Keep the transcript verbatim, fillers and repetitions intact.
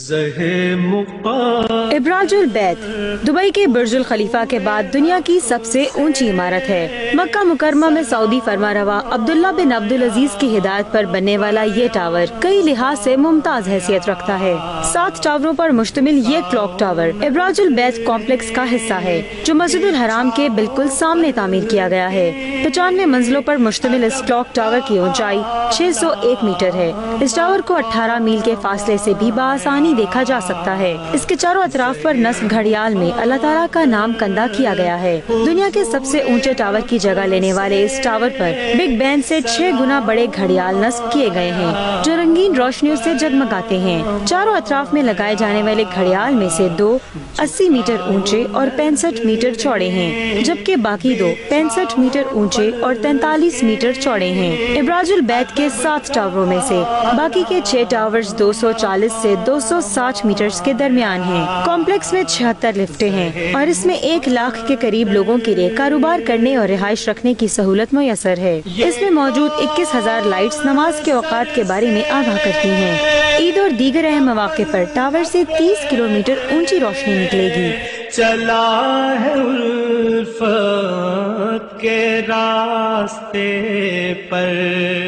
Abraaj البیت Dubai کے برج Al Khalifa کے بعد دنیا کی سب سے اونچی عمارت ہے۔ مکہ مکرمہ میں سعودی فرما روا عبداللہ بن عبدالعزیز کی ہدایت پر بننے والا یہ ٹاور کئی لحاظ سے ممتاز حیثیت رکھتا ہے۔ سات ٹاوروں پر مشتمل یہ clock tower Abraj Al Bait complex کا حصہ ہے جو مسجد الحرام کے بالکل سامنے تعمیر کیا گیا ہے۔ پچانوے منزلوں پر مشتمل اس کلاک ٹاور کی اونچائی چھ سو ایک میٹر ہے۔ اس ٹاور کو اٹھارہ میل کے فاصلے سے بھی بآسانی دیکھا جا سکتا ہے۔ اس کے چاروں اطراف پر نصب گھڑیال میں اللہ تعالیٰ کا نام کندہ کیا گیا ہے۔ دنیا کے سب سے اونچے ٹاور کی جگہ لینے والے اس ٹاور پر بگ بین سے چھ گنا بڑے گھڑیال نصب کیے گئے ہیں جو رنگین روشنیوں سے جگمگاتے ہیں۔ چاروں اطراف میں لگائے جانے والے گھڑیال میں سے دو اسی میٹر اونچے اور پینسٹھ میٹر چوڑے ہیں جبکہ باقی دو پینسٹھ میٹر اونچے اور تینتالیس میٹر چوڑے ہیں۔ ابراج البیت کے سات ٹاوروں میں سے باقی کے چھ ٹاورز دو سو چالیس سے دو سو ساٹھ میٹرز کے درمیان ہیں۔ کمپلیکس میں چھہتر لفٹیں ہیں اور اس میں ایک لاکھ کے قریب لوگوں کے لیے کاروبار کرنے اور رہائش رکھنے کی سہولت میسر ہے۔ اس میں موجود اکیس ہزار لائٹس نماز کے اوقات کے بارے میں آگاہ کرتی ہیں۔ عید اور دیگر اہم مواقع پر ٹاور سے تیس کلومیٹر اونچی روشنی نکلے گی۔ چلا ہے الفت کے راستے پر